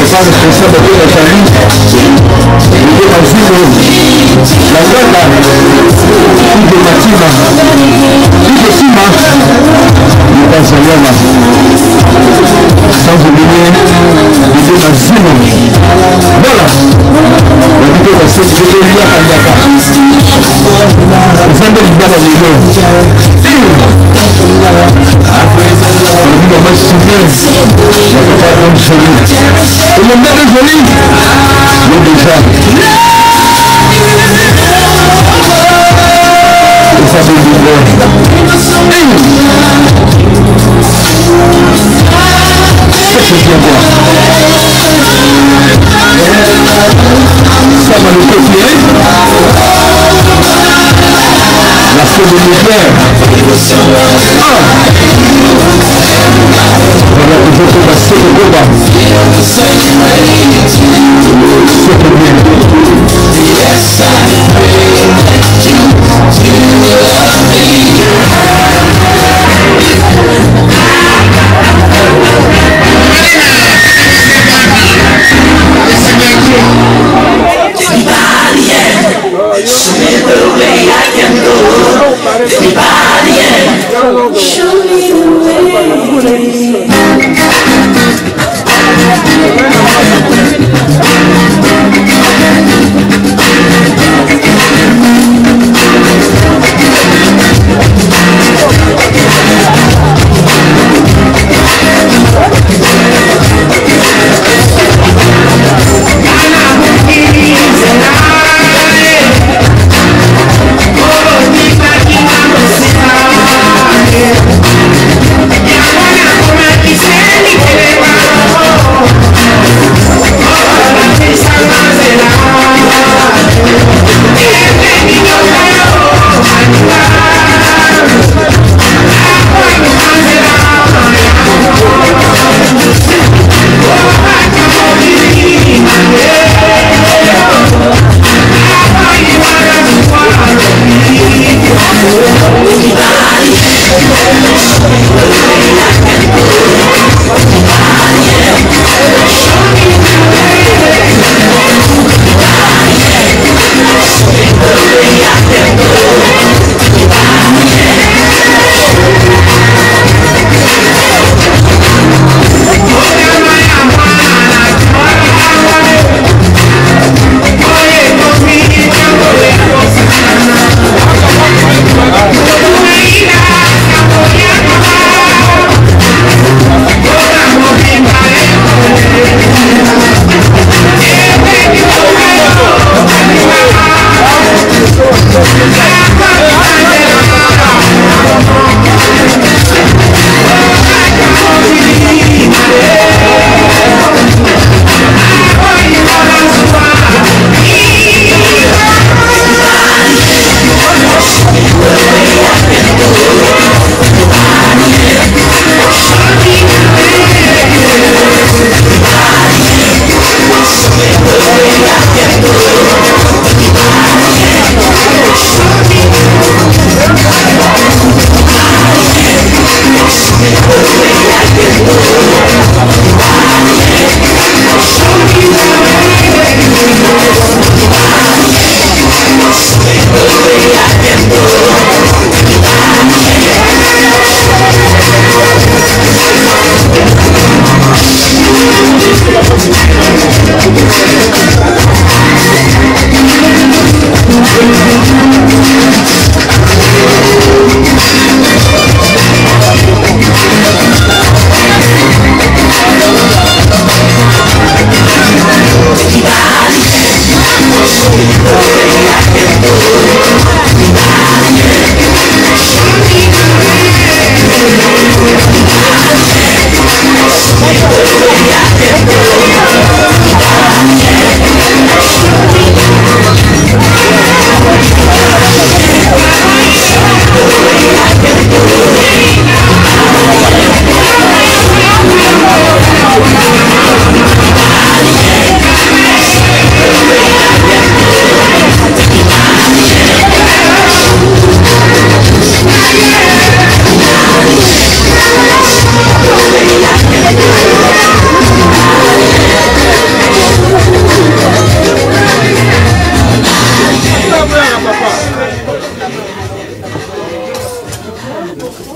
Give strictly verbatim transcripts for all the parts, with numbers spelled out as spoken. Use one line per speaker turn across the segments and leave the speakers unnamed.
pas responsable de la famille. Il est dans une la Wanda, il est Matima, il est Sima, il est dans Zayama. Sans oublier, il est dans Zino. Voilà. La vidéo va se faire à Kandaka. Vous avez l'idée de la vidéo. On va se souvenir. Il n'y a pas de joli. Et le maire est joli. Mais déjà. Et ça veut dire quoi? Ça c'est bien voir. Ça va le copier. La fête de l'hiver. Ah. Voilà que je peux passer le combat. C'est bien. Yes, I pray that you, you love me. Show me the way I can go. Everybody, show me the way.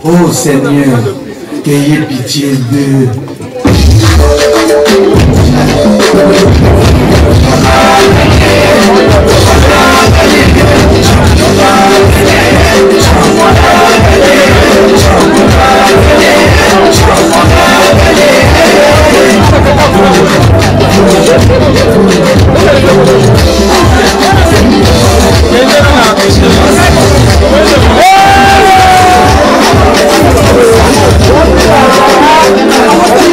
Oh Seigneur, ayez pitié d'eux.
Oh!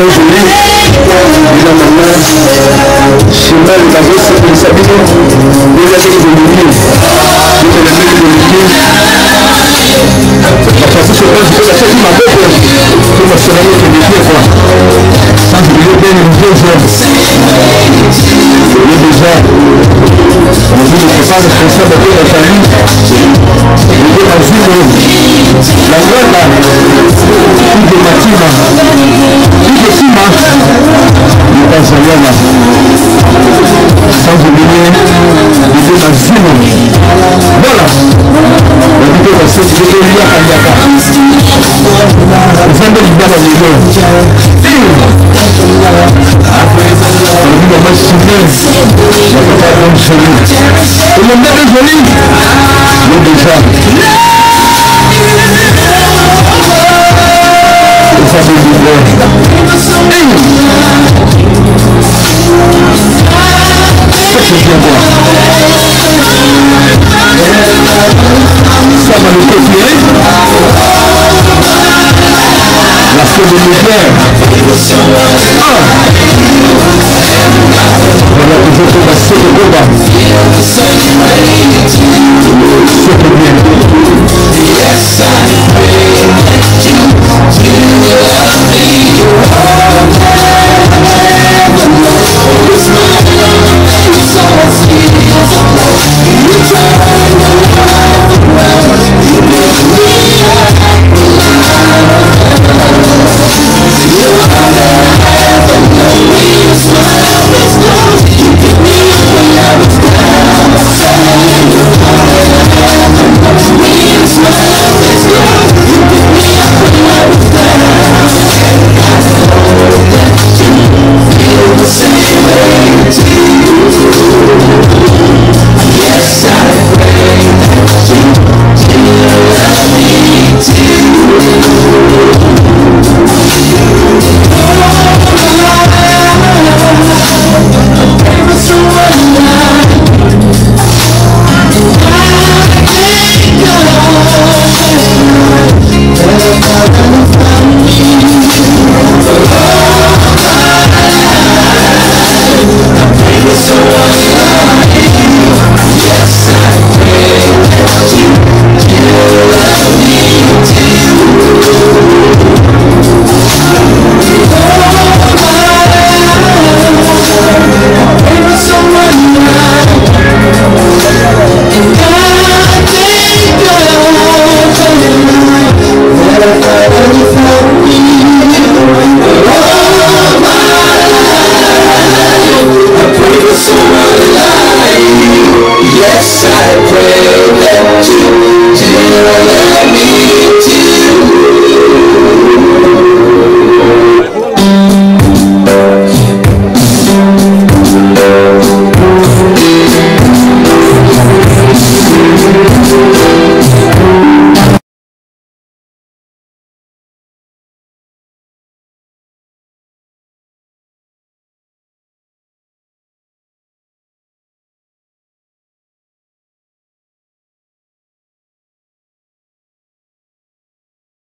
joli. Il a maintenant chemin de la grosse responsabilité. Vous avez des milliers. Vous avez des milliers. La façon sur laquelle je peux la faire, ma bête, pour me faire un autre défi, quoi. Ça, je vais bien une deux heures. Et déjà, on dit que c'est pas responsable de la famille. Il est dans une la guerre, tout de Matima, tout de Sima, il passe à l'homme. Sans oublier, il est dans Zimo. Voilà. La vidéo va se faire il y a Kanyaka. Vous avez du mal à l'aider. On dit maman souvient, il n'y a pas de joli. Et le mec est joli. Mais déjà. Et ça fait du bien. Ça c'est bien voir. Ça va le copier. La fée de l'hiver.